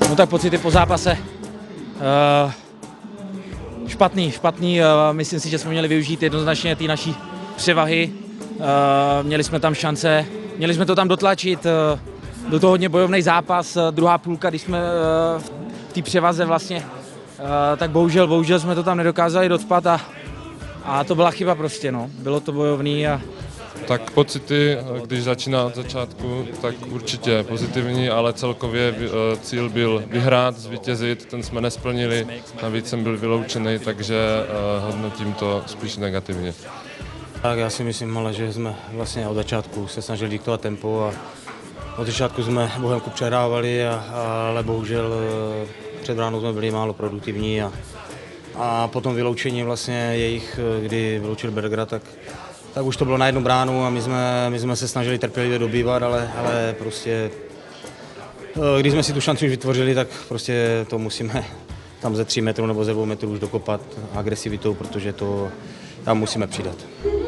No tak pocity po zápase. Špatný. Myslím si, že jsme měli využít jednoznačně ty naší převahy. Měli jsme tam šance, měli jsme to tam dotlačit. Byl to hodně bojovný zápas. Druhá půlka, když jsme v té převaze vlastně, tak bohužel jsme to tam nedokázali docpat a to byla chyba prostě, no. Bylo to bojovný a tak pocity, když začíná od začátku, tak určitě pozitivní, ale celkově cíl byl vyhrát, zvítězit, ten jsme nesplnili, navíc jsem byl vyloučený, takže hodnotím to spíš negativně. Tak já si myslím, ale že jsme vlastně od začátku se snažili diktovat tempo a od začátku jsme Bohemku přehrávali, ale bohužel před bránou jsme byli málo produktivní a potom vyloučení vlastně jejich, kdy vyloučil Bergera, tak už to bylo na jednu bránu a my jsme se snažili trpělivě dobývat, ale prostě když jsme si tu šanci už vytvořili, tak prostě to musíme tam ze 3 metrů nebo ze 2 metrů už dokopat agresivitou, protože to tam musíme přidat.